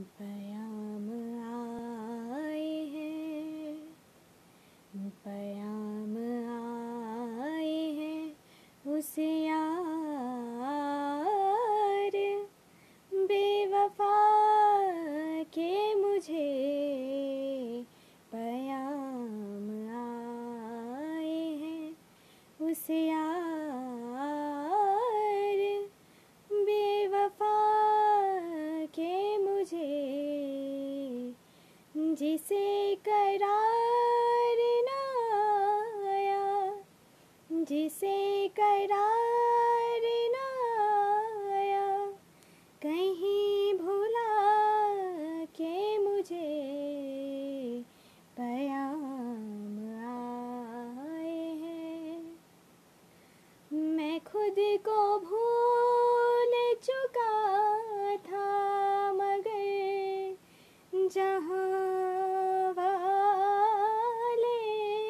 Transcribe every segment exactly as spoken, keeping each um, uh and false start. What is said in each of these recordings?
पयाम आए हैं, पयाम आए हैं उस यार बेवफा के। मुझे पयाम आए हैं उस यार बेवफा के। मुझे जिसे करार ना आया, जिसे करार ना आया, कहीं भुला के मुझे पयाम आए हैं। मैं खुद को भूल चुका था मगर जहाँ वाले,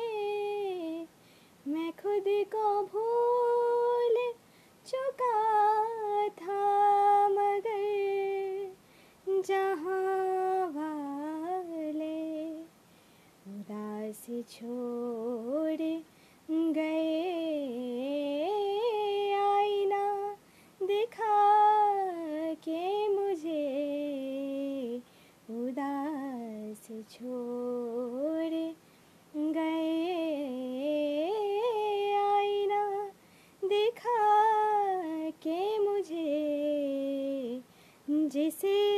मैं खुद को भूल चुका था मगर जहाँ वाले उदास छोड़ गए आईना दिखा के। मुझे उदास छोड़ गए आईना दिखा के। मुझे जिसे